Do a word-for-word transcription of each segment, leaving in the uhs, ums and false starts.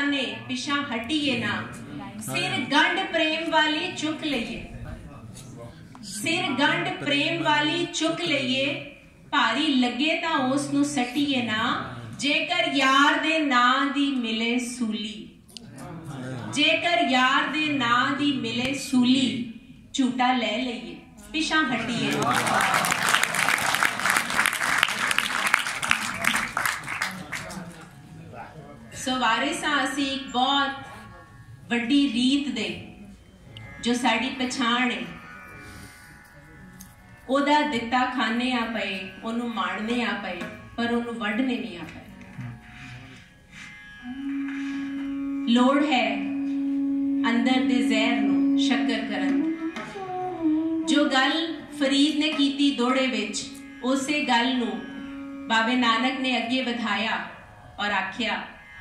खाने पिछा हटिए ना, सिर गंढ प्रेम वाली चुक लईए, सिर गंढ प्रेम वाली चुक लईए, भारी लगे तां उस नूं सट्टीए ना, जेकर यार दे नां दी मिले सूली, जेकर यार दे नां दी मिले सूली, झूटा ले लईए पिछा हटिए ना। सो वारिस हां असीं एक बहुत वड्डी रीत दे जो साडी पछाण है, ओदा दिता खाने आ पए, ओनू माणने आ पए, पर ओनू वढने नहीं आ पए। लोड़ है अंदर दे जहर नू शक्कर करन दी। जो गल फरीद ने कीती दोड़े विच, उसे गल नू बाबे नानक ने अगे वधाया और आख्या,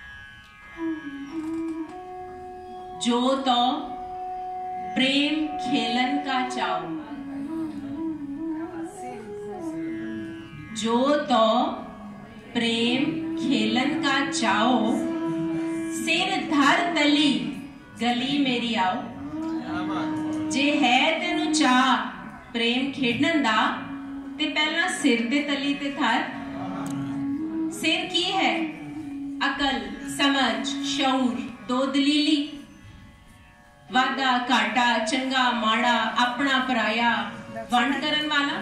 जो तो प्रेम खेलन का चाओ, जो तो प्रेम खेलन का चाओ, सिर धर तली गली मेरी आओ। जे है तेनू चाह प्रेम खेडन दा, ते पहला सिर ते तली ते थर। सिर की है? अकल, समझ, शऊर, दो दलीली, वादा घाटा, चंगा माड़ा, अपना पराया, वंड करन वाला।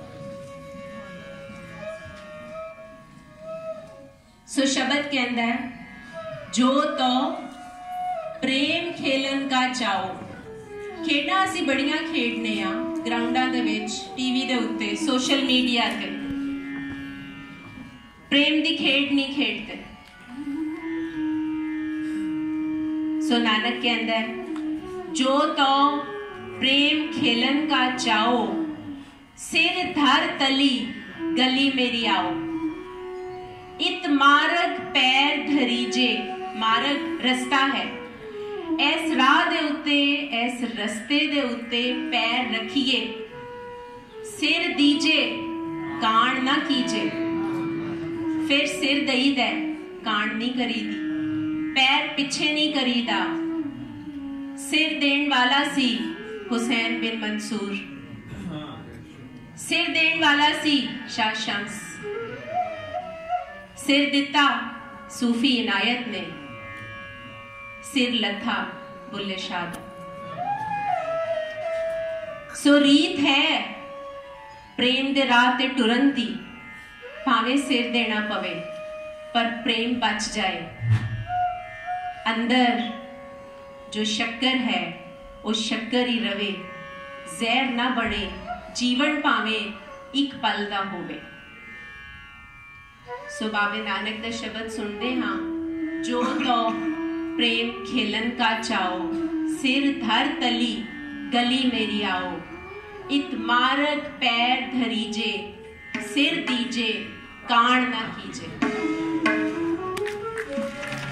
सो शब्द कहंदा है, जो तो प्रेम खेलन का चाओ। खेडा असीं बड़ियां खेडने आ, ग्राउंडां दे विच, टीवी दे उत्ते, सोशल मीडिया ते। प्रेम दी खेड नहीं खेडते। सो नानक कहंदा है, जो तो प्रेम खेलन का चाओ, सिर धर तली गली मेरी आओ। इत मार्ग पैर धरीजे, मार्ग रस्ता है, इस राह दे उत्ते, इस रस्ते दे उत्ते पैर रखिए। सिर दीजे कान ना कीजे, फिर सिर दई दे कान नहीं करीदी, पैर पीछे नहीं करीदा। सिर देन वाला सी हुसैन बिन मंसूर, सिर देन वाला सी शाह शम्स, सिर दिता सूफी इनायत ने, सिर लथा बुल्ले शाह। सो रीत है प्रेम दे राह ते टुरन दी, भावे सिर देना पवे पर प्रेम बच जाए। अंदर जो शक्कर है वो शक्कर ही रवे, जहर ना बने, जीवन भावे एक पल दा होवे। सो बाबे नानक दा शब्द सुनते हाँ, जो तो प्रेम खेलन का चाओ, सिर धर तली गली मेरी आओ। इत मार्ग पैर धरीजे, सिर दीजे कान ना कीजे।